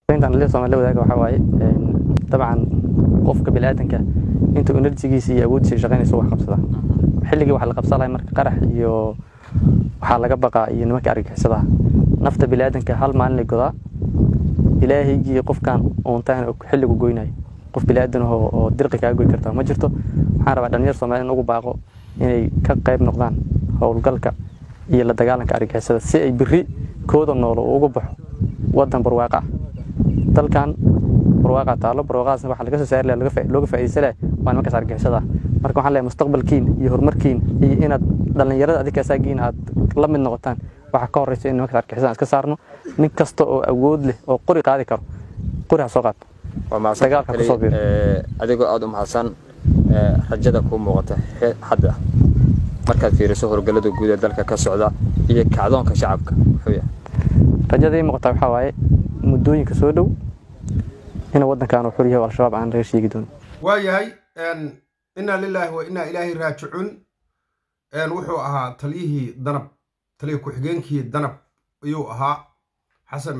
intaan la Soomaaliya wadaaga waxa waaye dabcan qofka bilaadanka inta energy-giisa iyo awooddiisa shaqaynayso wax qabsada xilligii wax la qabsanayo marka qarax iyo waxa laga baqaa iyo nimanka argagixisada nafta bilaadanka hal maalin la godaa ilaahaygi qofkan oontaan xilligu goynay qof bilaadan oo dirqi ka goy kartaa ma jirto waxaan rabaa dhalinyar Soomaaliyeed ugu baaqo inay ka qayb noqdaan howlgalka iyo la dagaalanka argagixisada si ay biri kooda nool ugu baxo wadan barwaaqa dalkan barwaaqa taalo barwaaqaasna waxa laga soo saaray looga faa'iideysan waa nimanka argagixisada marka waxaan leeyahay mustaqbalkiin iyo horumarkiin iyo inaad dhalinyarada adika saagiin aad la mid noqotaan waxa ka horeysa in nimanka argagixisada iska saarno nin kasta oo awood leh oo qori qaadi karo qori soo qaato dagaalka ku soo biir adigoo aad u mahadsan rajada ku muuqata hadda markaad fiiriso howlgallada guud ee dalka ka socda iyo kacdoonka shacabka wuxuu yahay rajada muuqata waxa waaye muddooyinka soo dhow in wadankan uu xuriyo al-shabaab aan reer sheegi doon waayahay inna lillahi wa inna ilaahi raaji'un wuxuu ahaa taliyihii danab taliye ku-xigeenkii danab ayuu ahaa xasan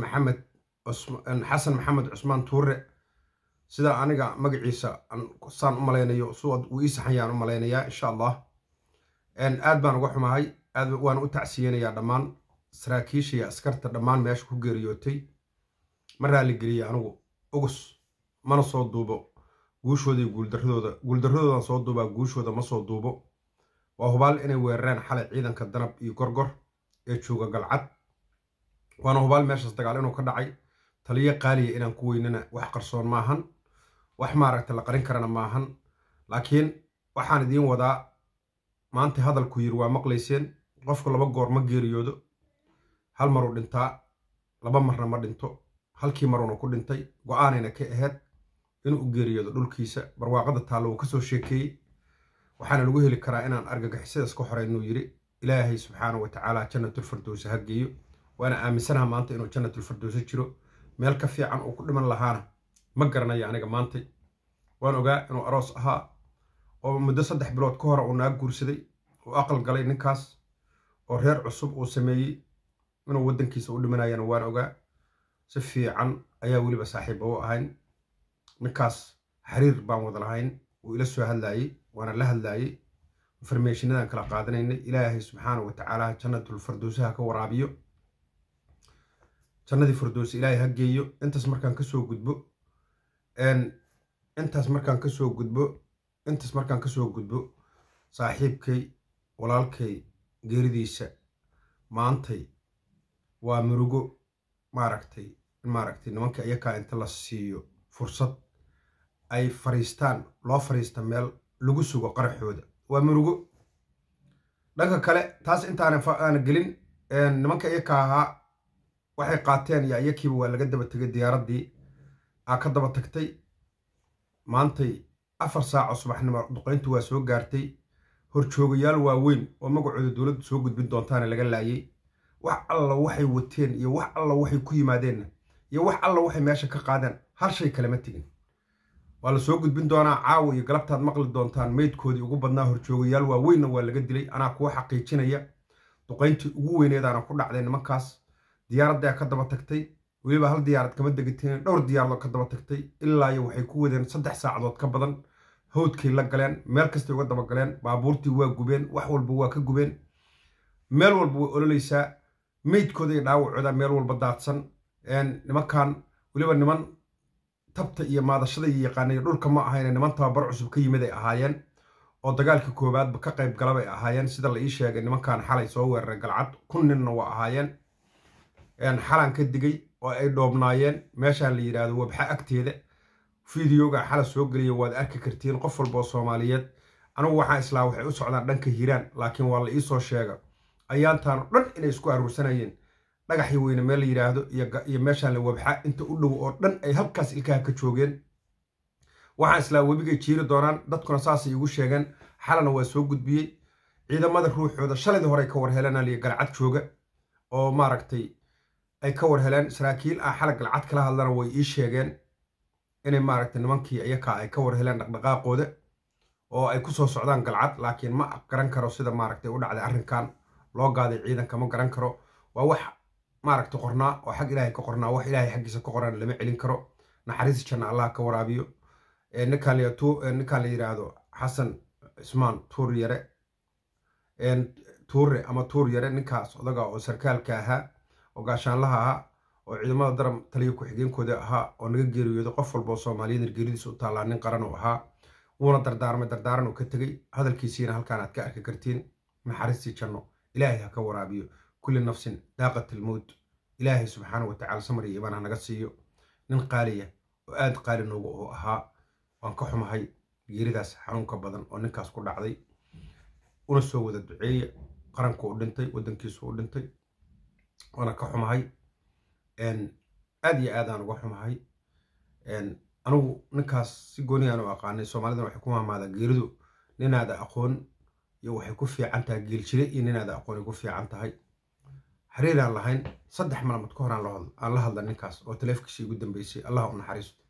maxamed cusmaan tuure sida aniga magaciisa saan u malaynayo suud uu ii saxayaan u malaynayaa insha Allah aad baan uga xumahay aad waan u tacsiyeenayaa dhammaan saraakiisha iyo askarta dhammaan meesha ku geeriyootay ma raali geliya anigu ugus mana soo duubo guushooda iyo guuldaradoodan soo duubaa guushooda ma soo duubo waa hubaal inay weerareen xalay ciidanka danab iyo gorgor ee jooga galcad waana hubaal meeshaas dagaal inuu ka dhacay taliye qaaliya inaan ku weynana wax qarsoon maahan wax maaragta la qarin karana maahan laakiin waxaan idiin wadaa maanta hadalku yiri waa maqlayseen qofku laba goor ma geeriyoodo hal mar uu dhintaa laba marna ma dhinto halkii mar uu ku dhintay go'aanayna ka ahayd inuu u geeriyoodo dhulkiisa barwaaqada taalo uu ka soo sheekeeyay waxaana lagu heli karaa inaan argagixisada iska xoreeyno yiri ilaahay subxaanahu wa ta'aala jannatul firdaws ha geeyo waana aaminsanahay maanta inuu jannatul firdaws jiro meel ka fiican uu ku dhiman lahaana ma garanayo aniga maanta waan ogaa inuu aroos ahaa oo muddo 3 bilood ka hor uu naag guursaday oo aqal galay ninkaas oo reer cusub uu sameeyay inuu wadankiisa u dhimanayana waan ogaa si fiican ayaa waliba saaxiib u ahayn ninkaas xiriir baan wada lahayn uu ila soo hadlayay وانا لها اللي information هذا كلا قادنا إن إلهي سبحانه وتعالى جنة الفردوس هكا ورابيو جنة الفردوس إلهي هجيو أنت اسمر كان كسو جدبو أنت اسمر كان كسو جدبو صاحبكي ولالكي جيرديسة ما أنتي ومرجو ماركتي نمانك أيكا أنت لسيو فرصة أي فريستان لا فريستان ميل lagu sugo qaraxooda waa murugo dhanka kale taas intaan gelin nimanka iyaga ahaa waxay qaateen iyo iyakiiba waa laga daba tagay diyaaradii ka daba tagtay maantay 4 saac subaxnimo duqeyntu waa soo gaartay horjoogayaal waaweyn oo magacooda dawladdu soo gudbin doontaan laga laayay wax alla waxay wateen iyo wax alla waxay ku yimaadeen iyo wax alla waxay meesha ka qaadeen hal shay kale ma tigin wala soo gudbin doonaa caawa iyo galabtaad maqli doontaan meedkoodii ugu badnaa horjoogayaal waaweynna waa laga dilay anaa kuwa xaqiijinaya duqeyntii ugu weyneedaana ku dhacday nimankaas diyaaradda ka daba tagtay waliba hal diyaarad kama degateen dhowr diyaarado ka daba tagtay ilaa iyo waxay ku wadeen 3 saacadood ka badan hawdkii la galeen meel kasta uga daba galeen baabuurtii waa gubeen wax walba waa ka gubeen meel walba way ololeysaa meedkooda iyo dhaawacooda meel walba daadsan nimankan waliba niman tabta iyo maadashada iyo yaqaanay dhulka ma ahayn niman tababar cusub ka yimid ay ahaayeen oo dagaalka koobaad ka qayb galay ay ahaayeen sida la ii sheegay nimankan xalay soo weeraray galcad kunninna waa ahaayeen xalan ka digay oo ay dhoobnaayeen meeshaan la yiraahdo wabxa agteeda fiidiyoga xala soo galiyay waad arki kartiin qof walba oo Soomaaliyeed anigu waxaan islaa waxay u socdaan dhanka Hiiraan laakiin waa la ii soo sheegay ayaantaan dhan inay isku aruursanayeen dhagaxii weyne meel la yiraahdo iyo meeshaan la wabxa inta u dhow oo dhan ay halkaas ilkaha ka joogeen waxaan islaa wabigay jiiri doonaan dadkuna saasay igu sheegeen xalana waa soo gudbiyay ciidamada ruuxooda shaladii hore ka war heleen ali galcad jooga oo maaragtay ay ka war heleen saraakiil xalag galcad kala hadlana way ii sheegeen inay maaragtay nimankii iyaga ay ka war heleen dhaqdhaqaaqooda oo ay ku soo socdaan galcad laakiin ma garan karo sida maaragtay u dhacday arrinkan loo gaaday ciidanka ma garan karo waa wax maaragtay qornaa oo xag ilaahay ka qornaa wax ilaahay xaggiisa ka qoran lama celin karo naxariis janna allah ka waraabiyo ninkaan la yiraahdo xasan cismaan tuur yare tuure ama tuur yare ninkaas odaga oo sarkaalka ahaa oo gaashaanlaha ahaa oo ciidamada daram taliya ku-xigeenkooda ahaa oo naga geeriyooday qof walba oo Soomaaliyeed geeridiisa u taalaa nin qaran oo ahaa wuuna dardaaran oo ka tagay hadalkiisiina halkaan aad ka arki kartiin naxariistii janno ilaahay ha ka waraabiyo kulli nafsin daaqatil mawt ilaahay subxaanahu wa tacaala samir iyo iimaan naga siiyo nin qaaliya oo aad qaali noogu oo ahaa waan ka xumahay geeridaas xanuunka badan oo ninkaas ku dhacday una soo wada duceeya qaranku u dhintay wadankiisu u dhintay waana ka xumahay aad iyo aad aan uga xumahay anigu ninkaas si gooni aan u aqaanay Soomaalida waxay ku maamaada geeridu ninaada aqoon iyo waxay ku fiican tahay geel jire iyo ninaada aqoon ku fiican tahay xiriir aan lahayn 3 maalmood ka hor aan la hadla ninkaas oo taleefankiisa ugu dambeysay Allah u naxariisto